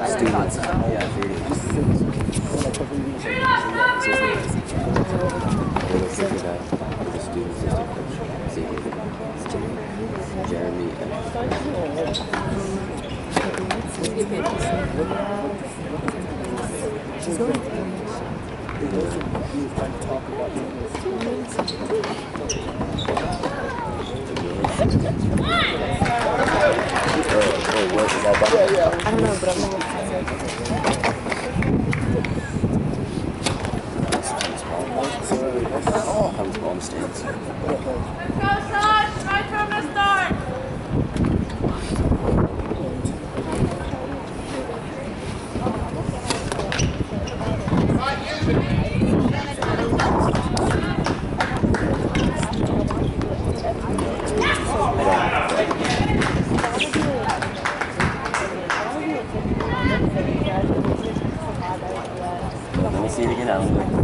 students. Yeah, 30. The student assistant coach, Jeremy. She's going to talk about I don't know, but I'm going to comes on stage. Go, son! Right from the start! Let me see it again.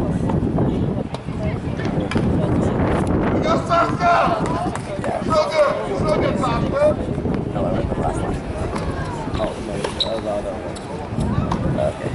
Go, Sasha! So good, Sasha! No, I read the last one. Oh, no, I was all that one. Okay.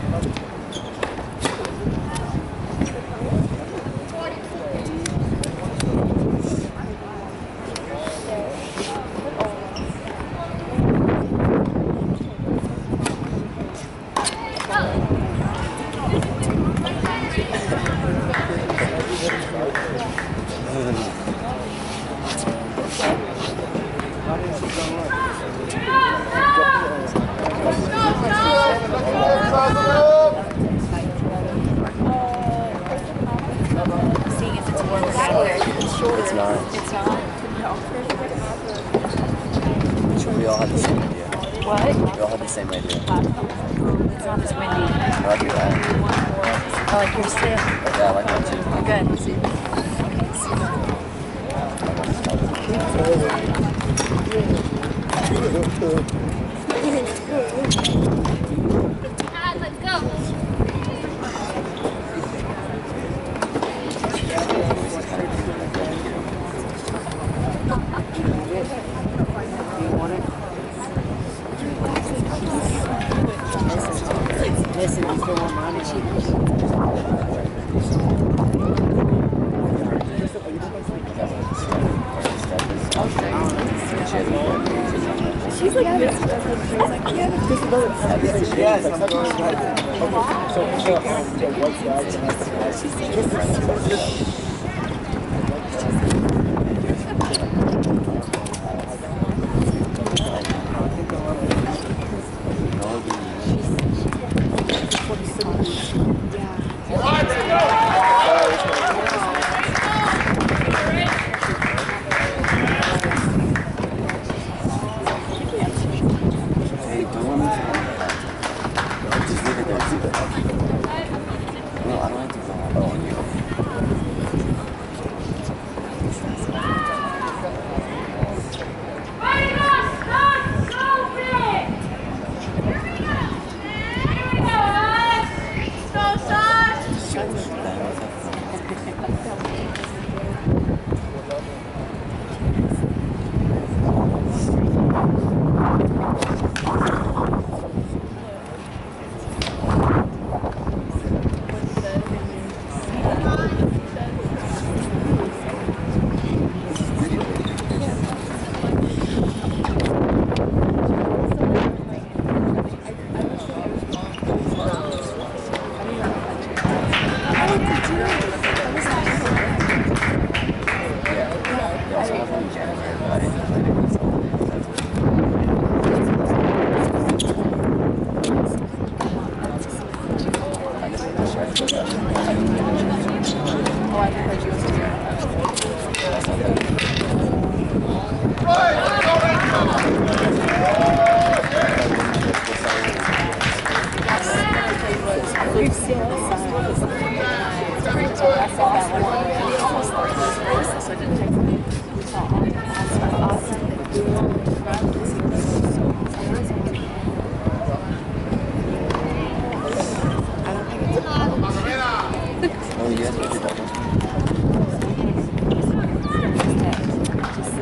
seeing if it's more regular. It's shorter. It's not. It's not? We all have the same idea. What? We all have the same idea. It's not as windy. I like your eye. I like yours too. Yeah, I like that too. Good. See. Let's go! Listen, you still want money. She's like, yeah, Yes, I'm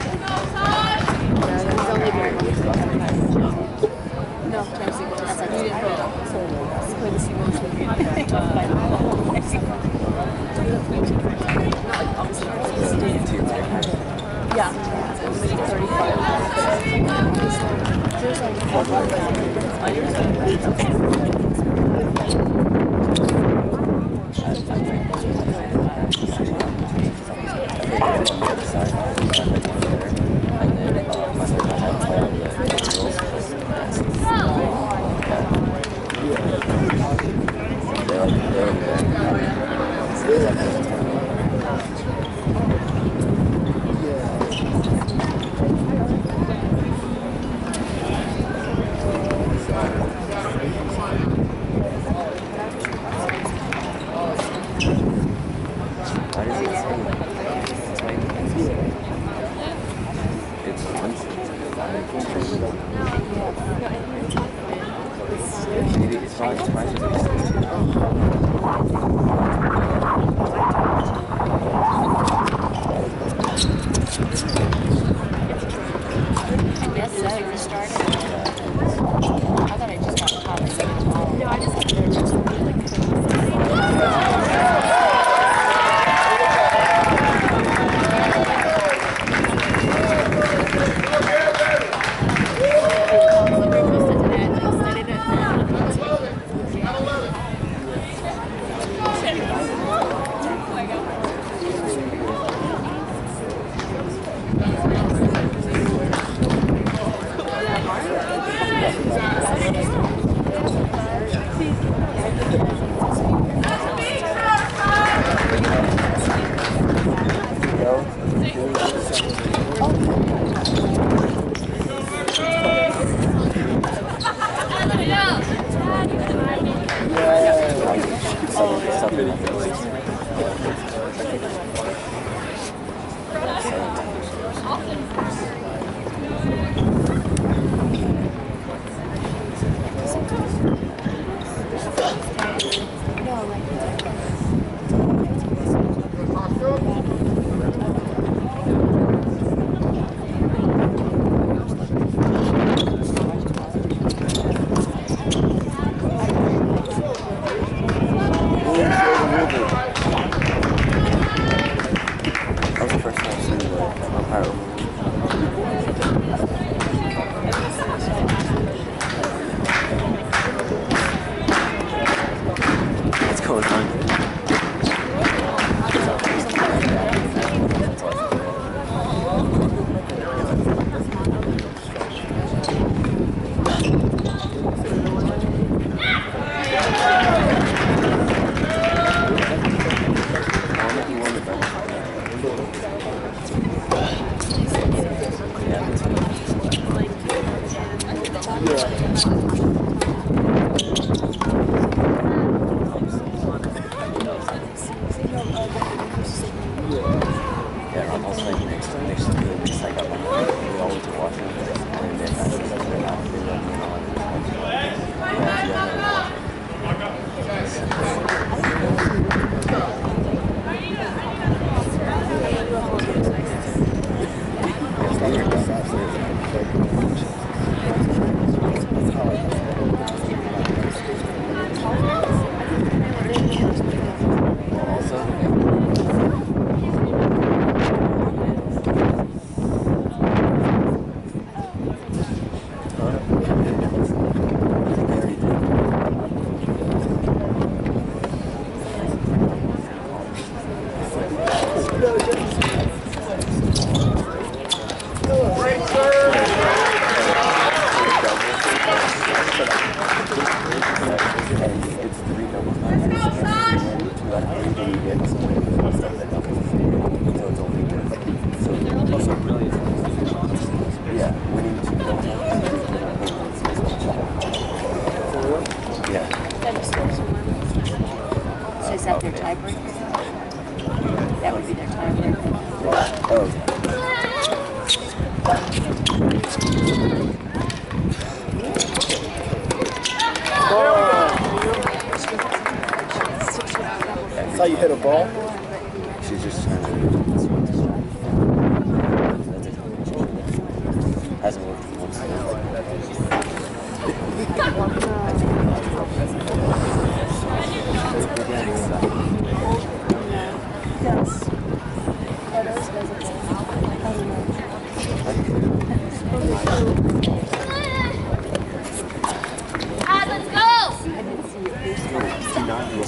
No, Chelsea. How you hit a ball? She's just trying to. Hasn't worked once.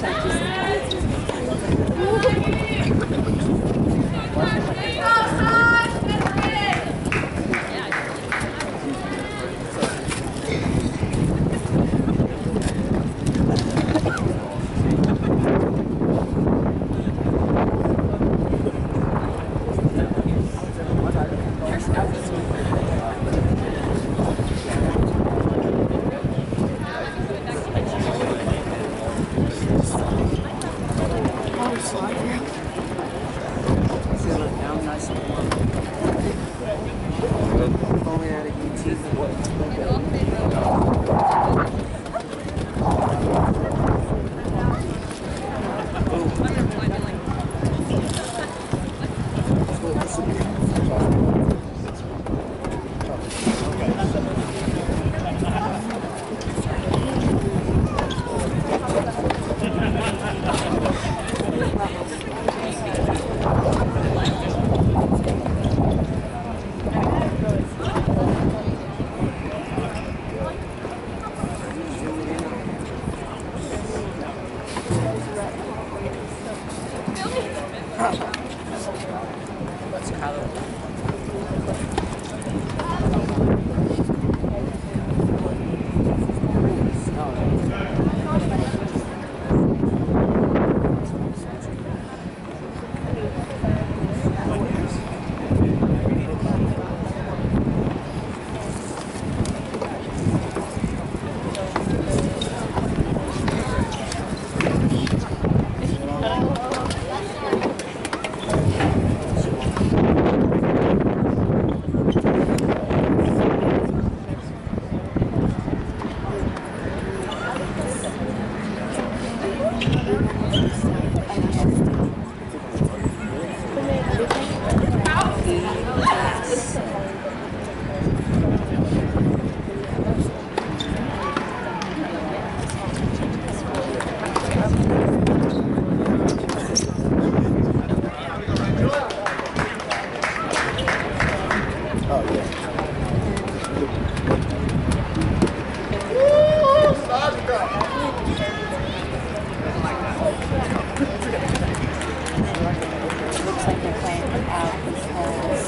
Looks like they're playing it out because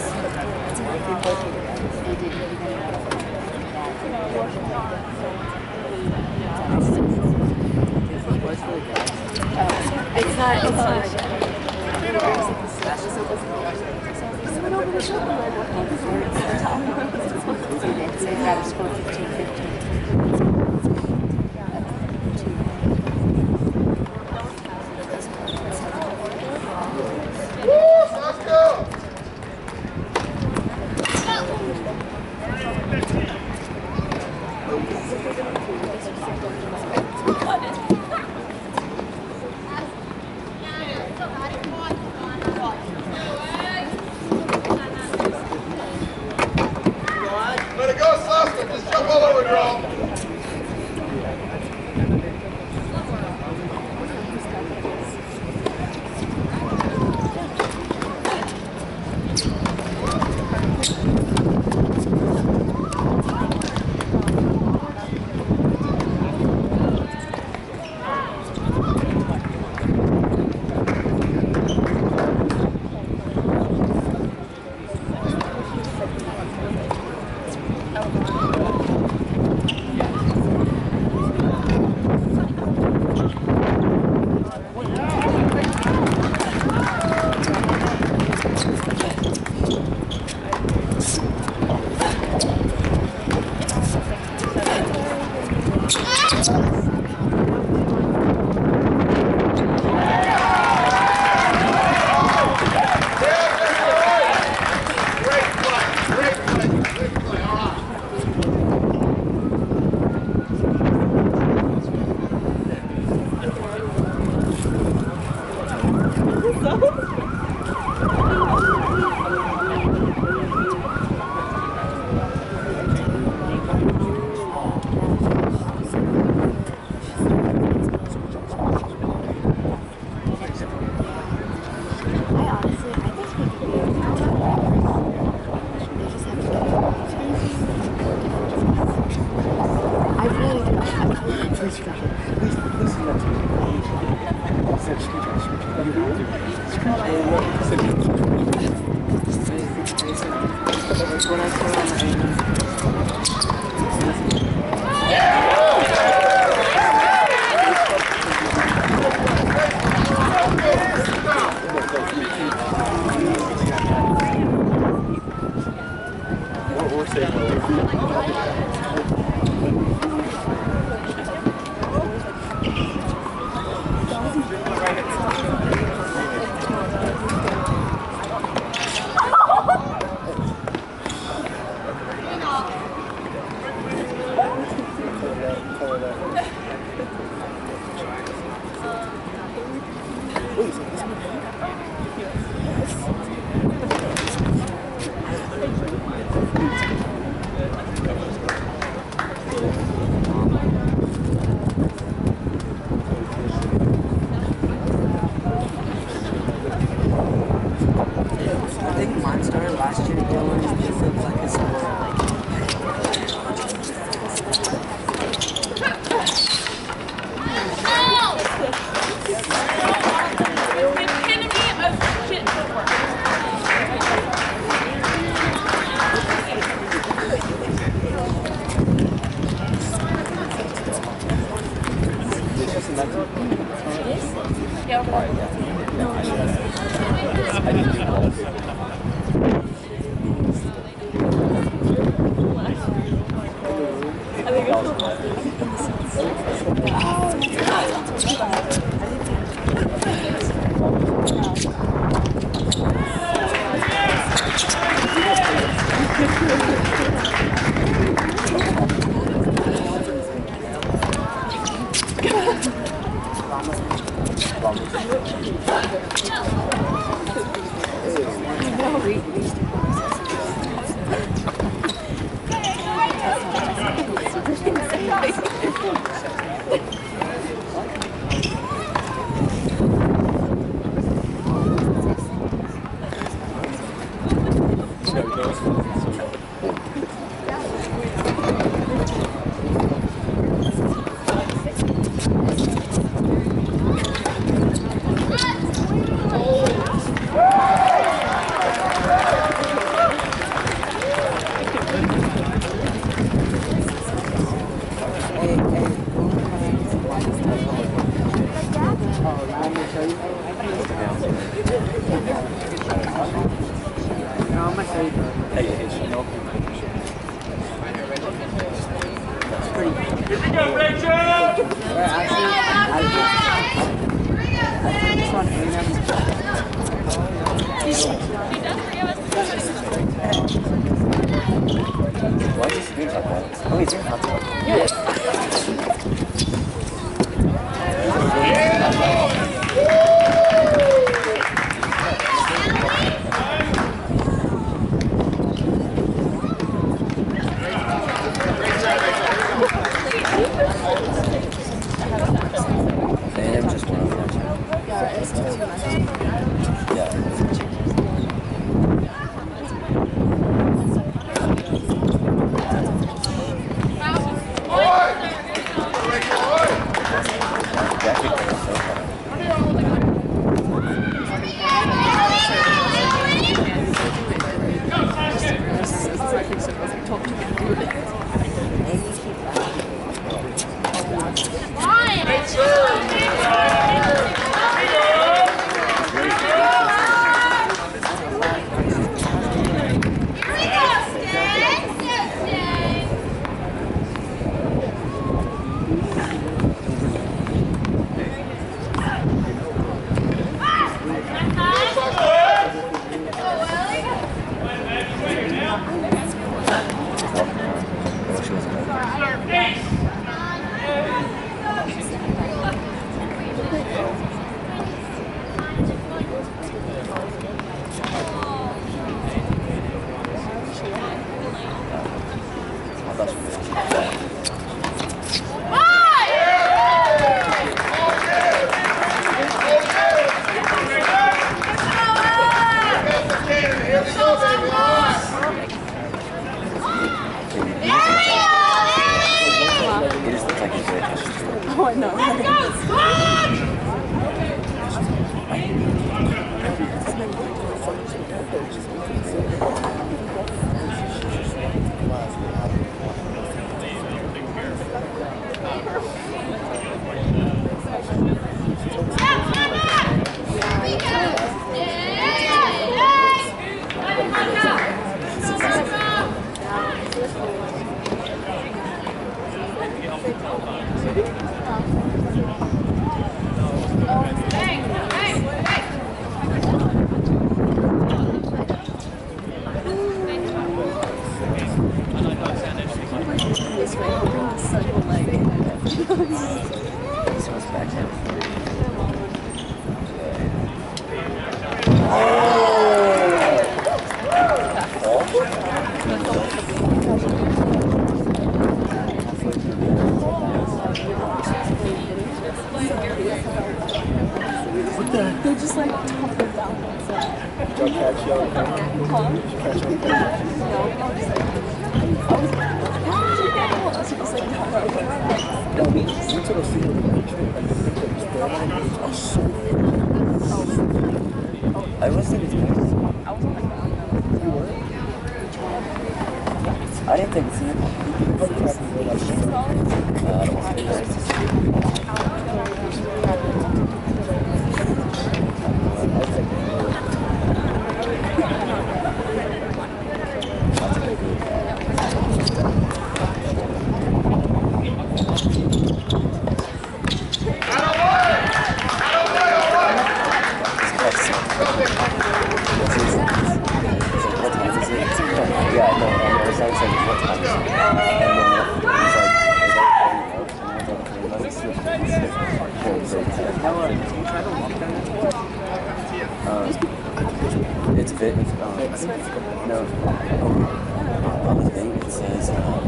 they didn't even it's not. It's got a score 15-15. Let it go, Saska. Just jump all over, girl. Please, please, please, please, Let's go, squad! This one's backhand. They just like toppled down. Did you catch you on camera? Did you catch you on camera? No, I was just like, I was just like, No, we took a scene with the train. I was so I wasn't even I was on the ground. You were? I didn't think it's in it. I don't want to do this. Yeah, I know. I was like, what time is it? It's a bit. No. On the thing, it says.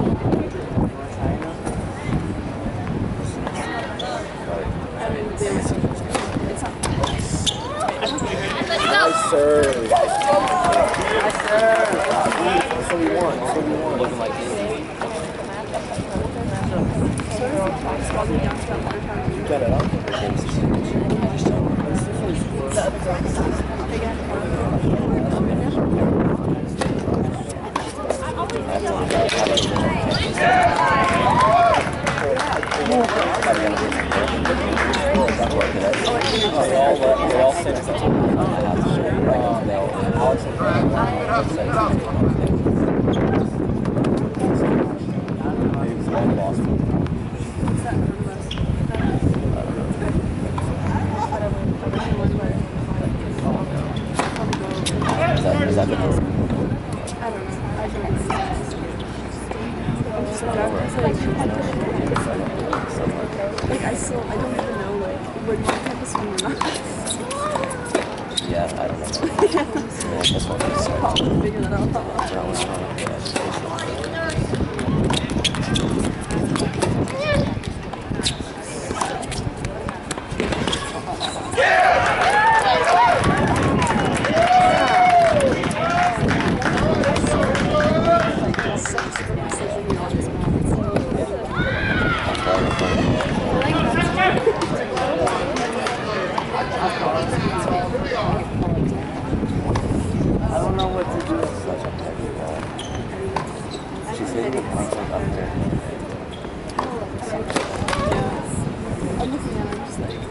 Nice serve. Nice serve. That's what we want. That's what we want. Looking like you. Get it up. Is that the most? Like I don't even know like where my campus is or not. Yeah, I don't know. That's what I'm saying. I'll figure that out. I don't know what to do. It's such a heavy ball. She's hitting the punch like up there. I'm looking at it, I'm just like.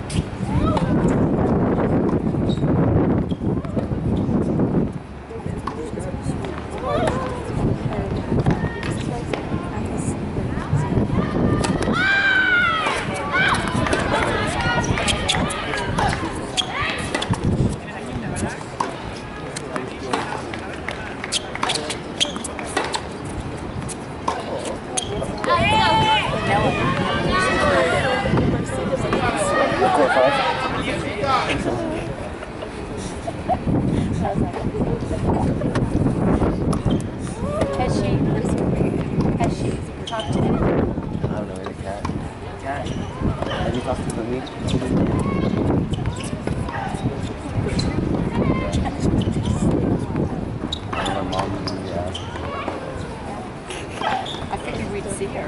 Has she talked to him? I don't know, the cat. Cat. Have you talked to me? I don't know, mom, yeah. I figured we'd see her.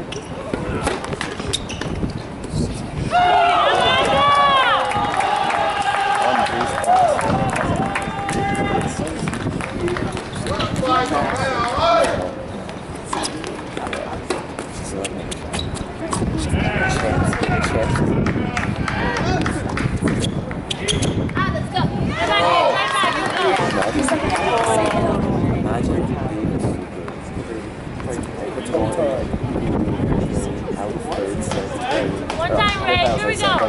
One time, Ray. Here we go.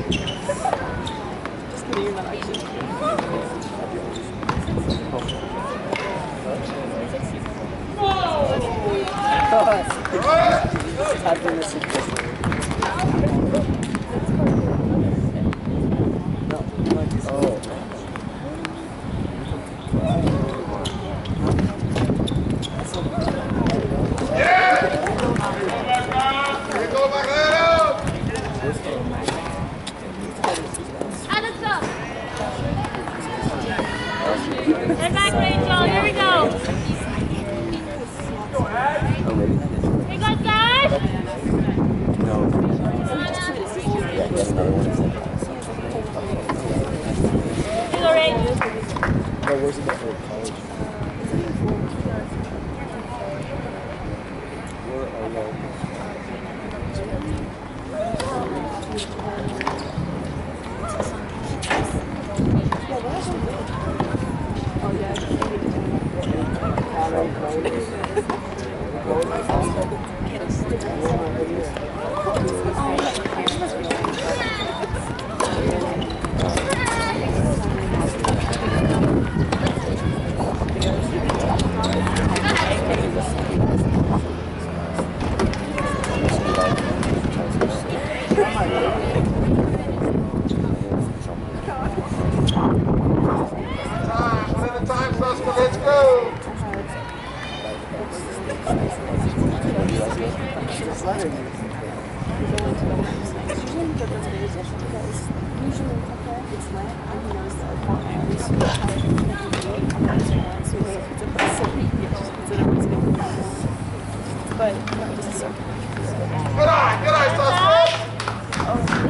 Just kidding, you're not actually. Tapping the suggestion. No. Oh. Head back, Rachel. Here we go. Hey, guys, guys. No. Yeah, get another one. Here you go, Ray. No, where's it for college? Where are you? Let's go! Good eye, Saskia!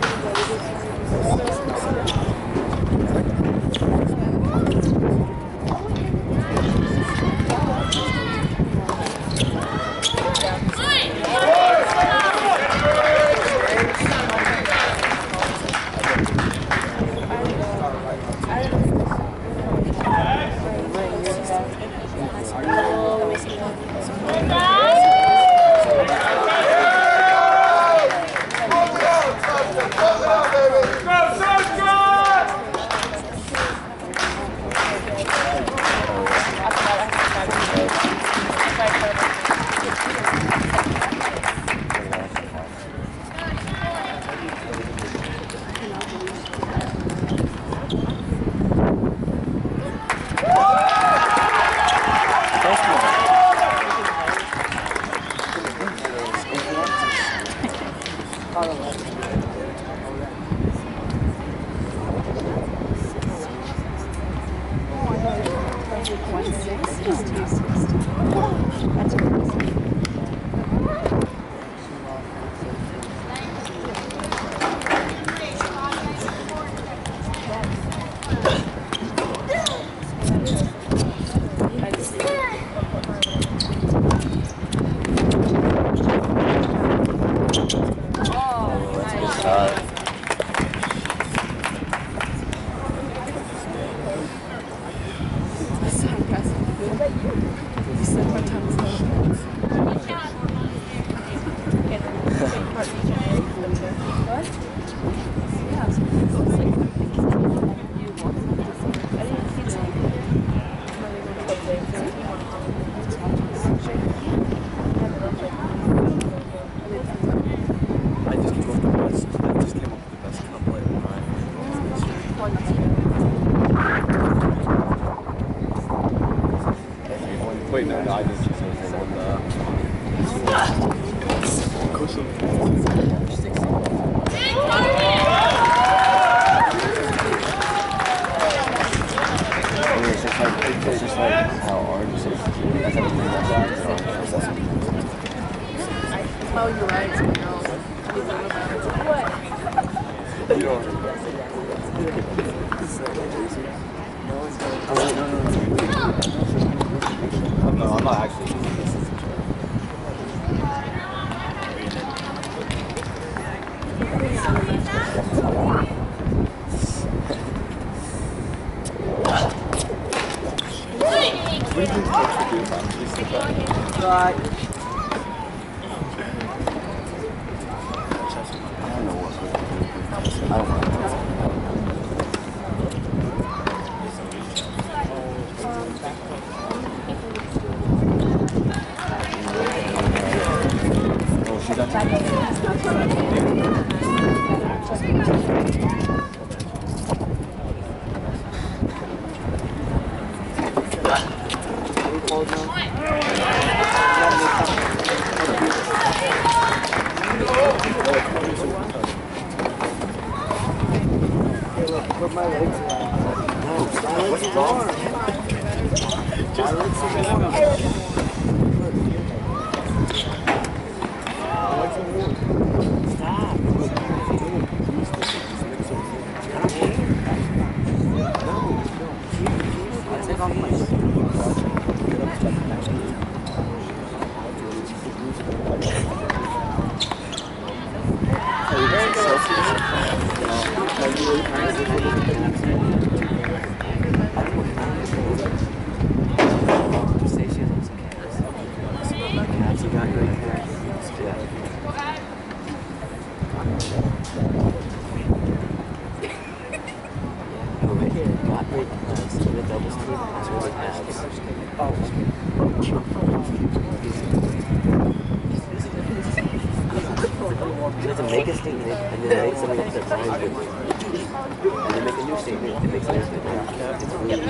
Wait, no, I just used anything on it's just like how orange is. That's how Oh, you're right. What? you don't. No, I'm not actually. Right. I don't know. fouls now. Put my legs around. No, what's wrong? Just legs around. Stop. I'll take off my shoes. You have to make a statement and then make something up that sounds good. And then make a new statement and make something good. It's really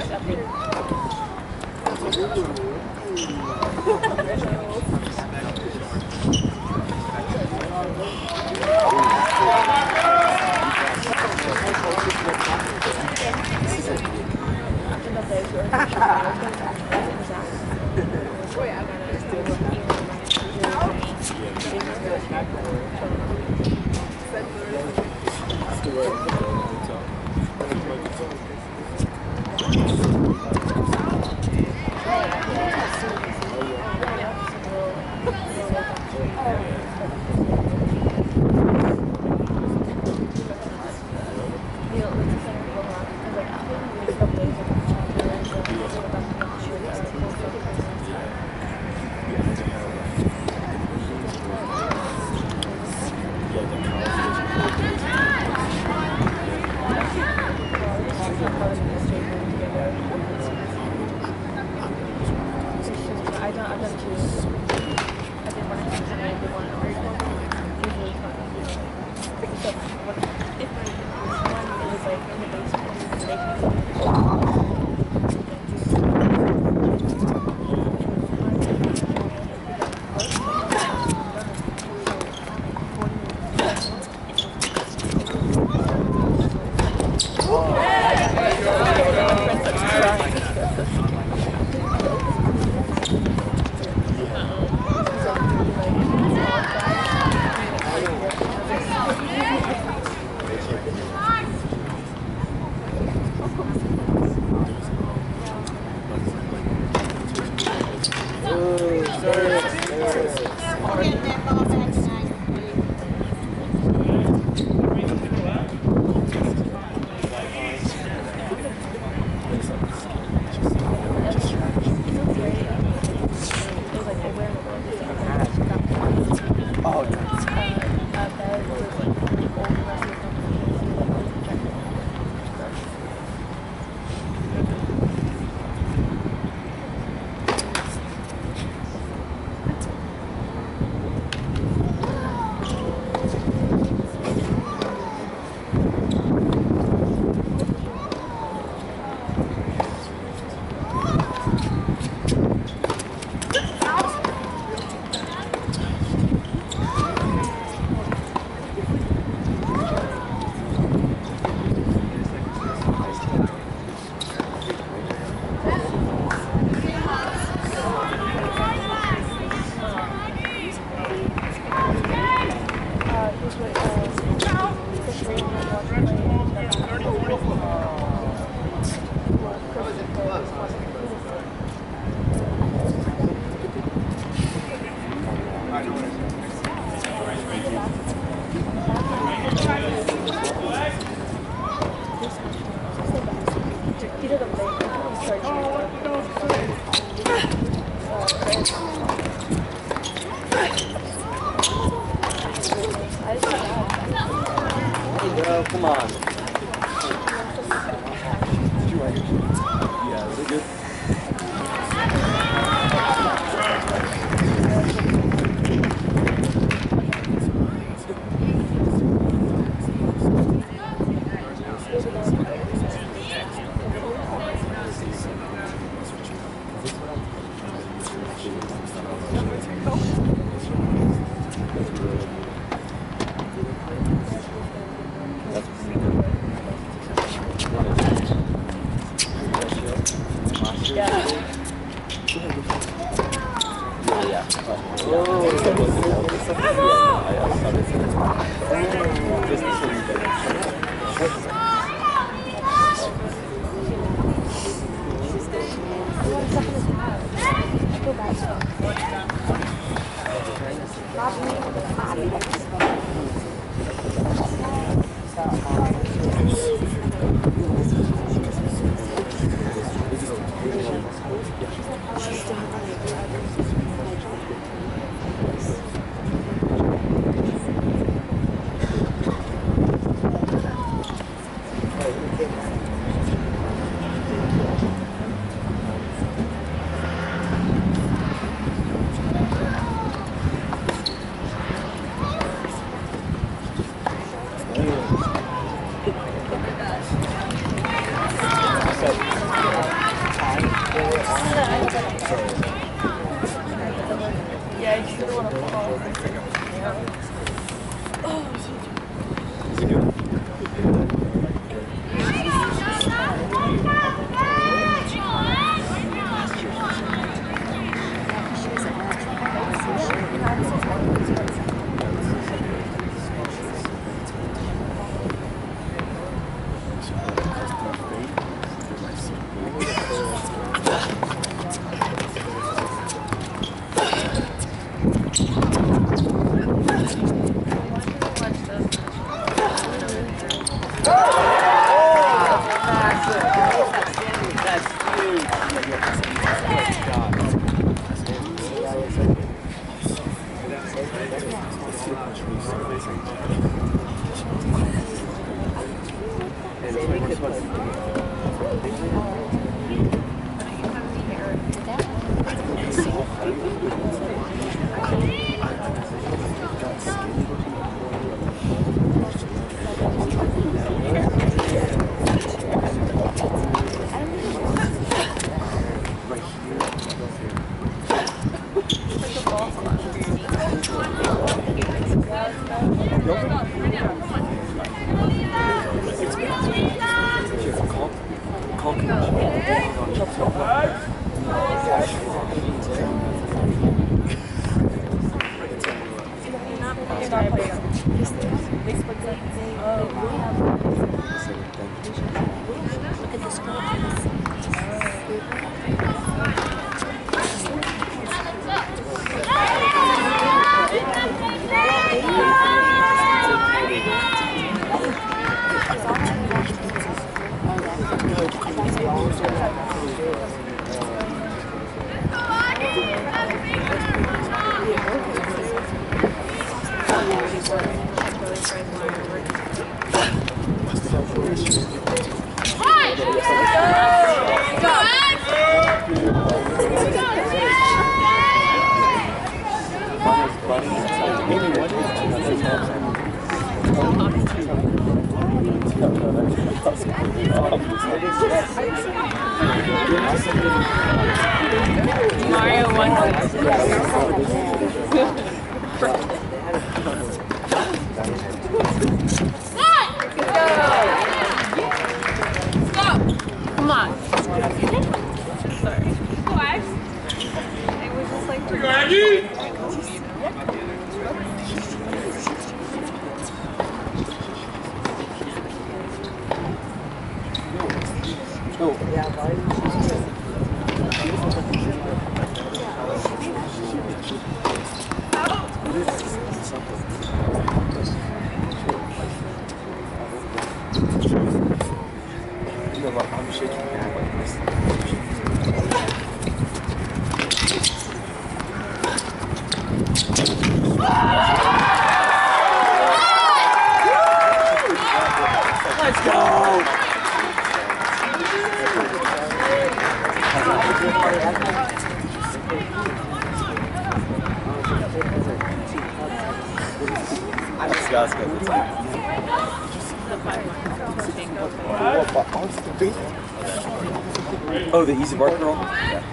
Yeah. Yeah, I sure want to fall. Mario won. Come on. Sorry. What? It was just like... I'm shaking now like this. Let's go! Oh, the easy bark girl? Yeah.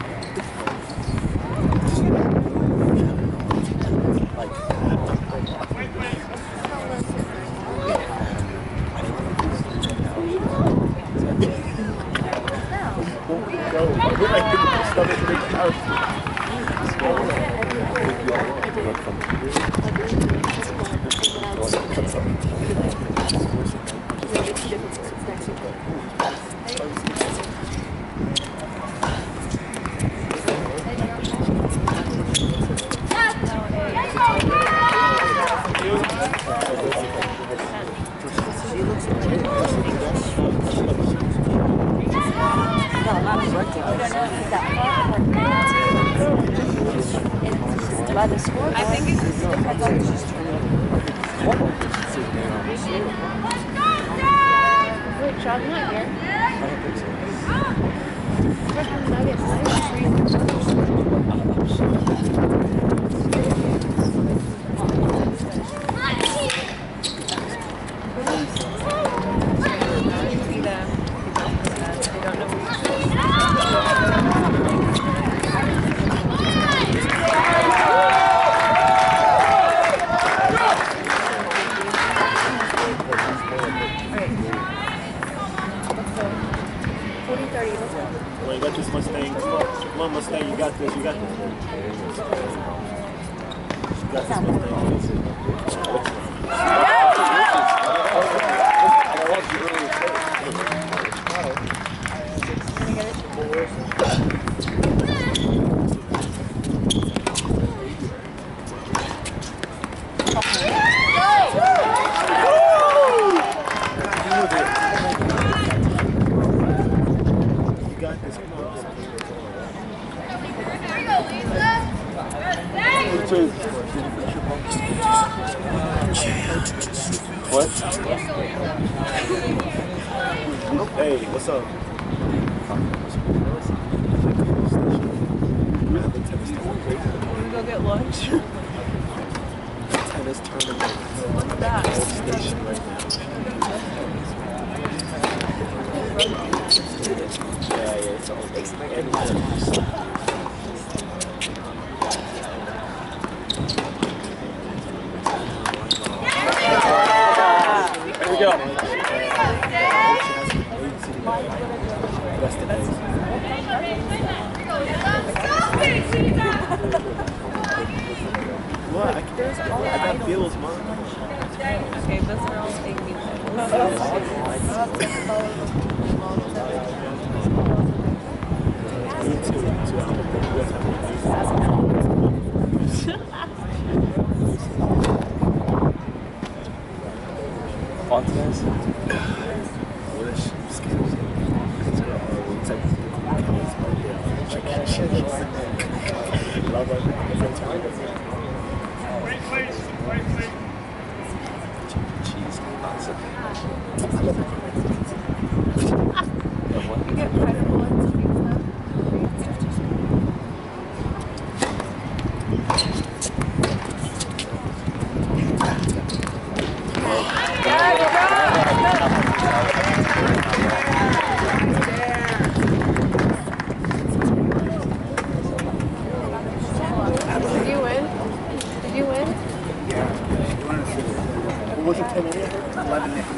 Like, By the score, I think it's just wait, Sean's not here. Well, you got this Mustang. Come on, Mustang. You got this. You got this. You got this What? Hey, what's up? go get lunch. Tennis tournament. What's that? Station right now. Yeah, it's all There we go. What? I got bills, Mom. Okay, those are all fake music. Fontaines? Was it 10 minutes? 11 minutes.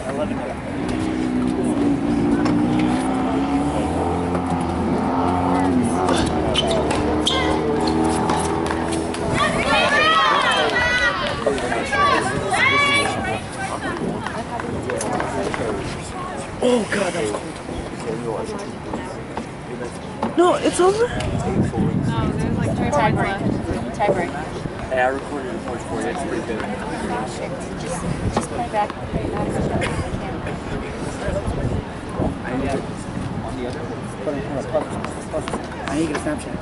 Oh God, that was cold. No, it's over. No, there's like 3 points left. Tie break. Hey, I recorded a point for you. It's pretty good. Just play back. I need it on the other one. I need to get a Snapchat.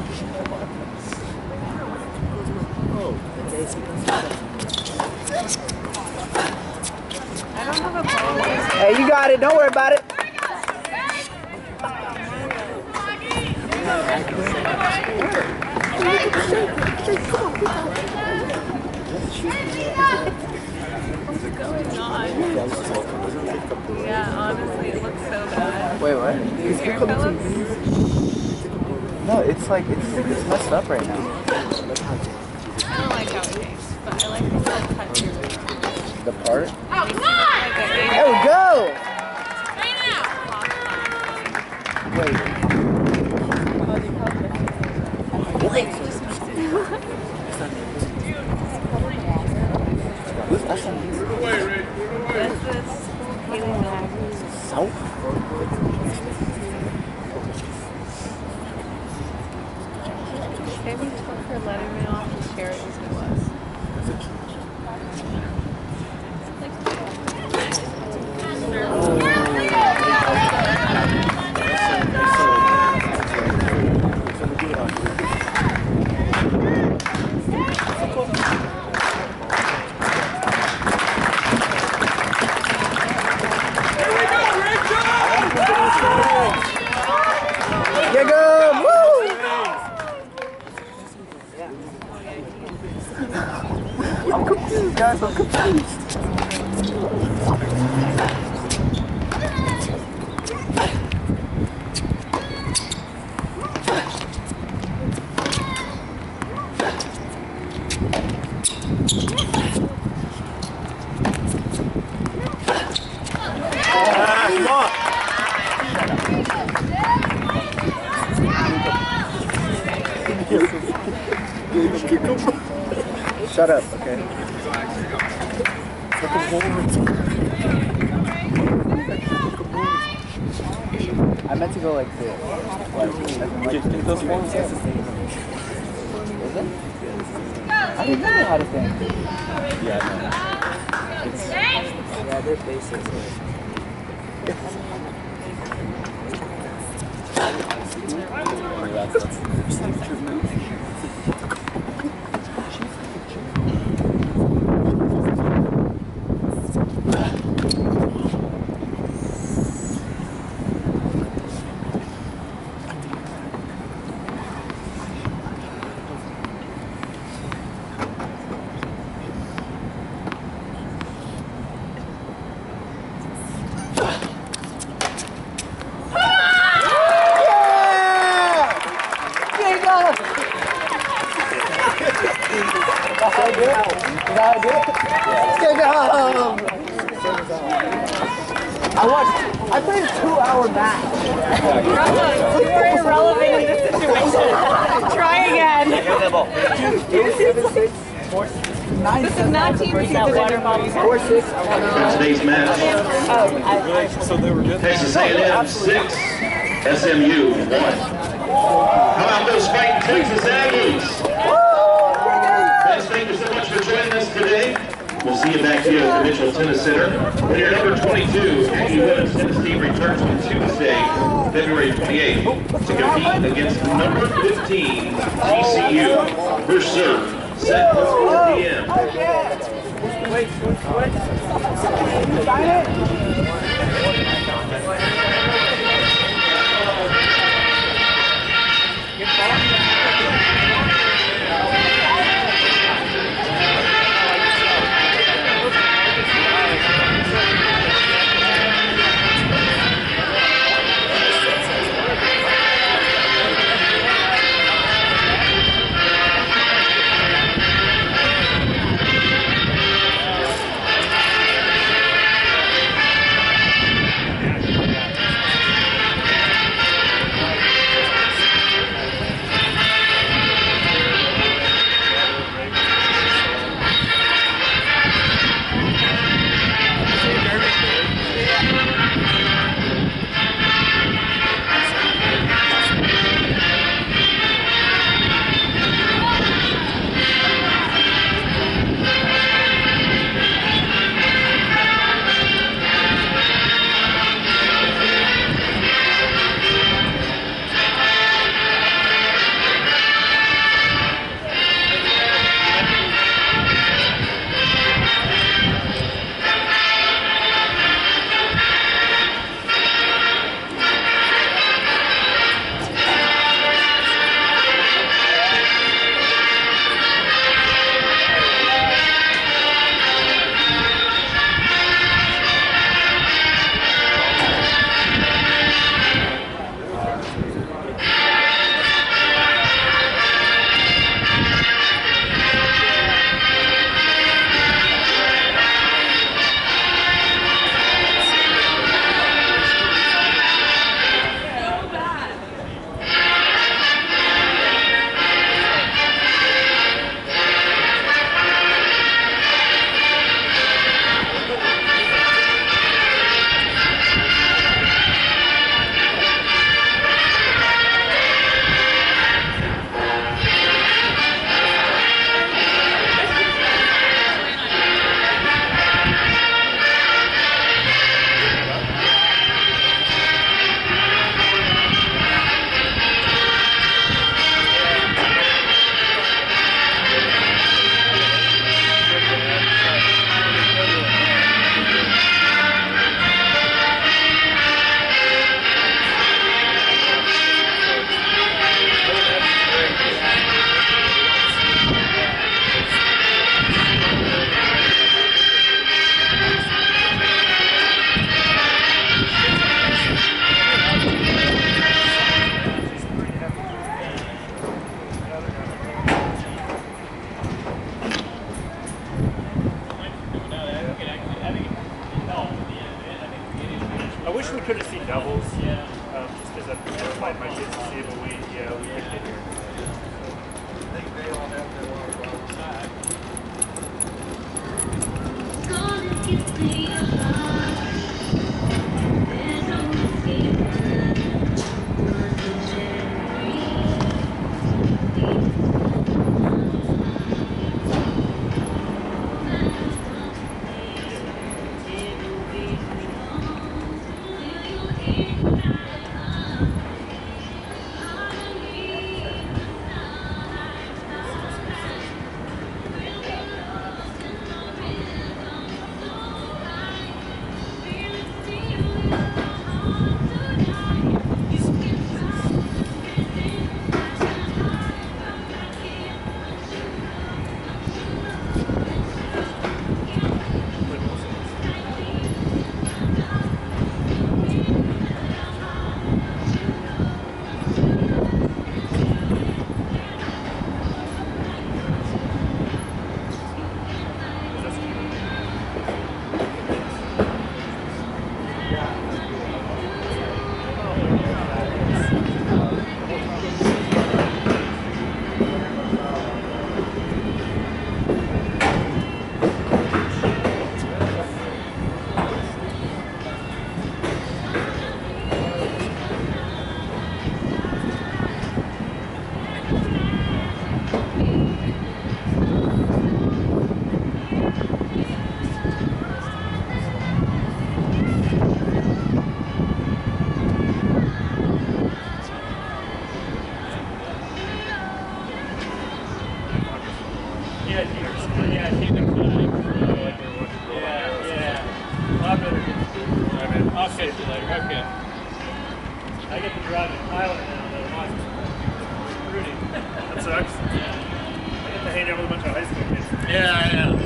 I don't have a problem. Hey, you got it. Don't worry about it. What's going on? Yeah, honestly, it looks so bad. Wait, what? Your hair, Phillips? No, it's like it's messed up right now. I don't like how it tastes, but I like the little cut here. The part. Oh, come on! There we go. Right now! Wait. South? Maybe took her Letterman off and shared it with us. Jacob! Woo! I'm confused, guys. I'm confused. Come on. Shut up, okay? I meant to go like this. Is it? I didn't know how to think. Yeah, I know. Yeah, they're basic. I played a 2-hour match. You were irrelevant in this situation. Try again. This is not team that water bottle. 4-6. Today's match, So they were good. Texas A&M 6, SMU 1. How about those fighting Texas Aggies? Guys, thank you so much for joining us today. We'll see you back here at the Mitchell Tennis Center. When your number 22, Aggie women's tennis team returns on Tuesday, February 28th, to compete against number 15, TCU. First serve, set for 4 p.m. Yeah, I think they're flying. Yeah. Well, I'd rather get to do it. All right, man. I'll see you later. Okay. I get to drive a pilot now, though. Watch. Rudy. That sucks. Yeah. I get to hang out with a bunch of high school kids. Yeah, I know.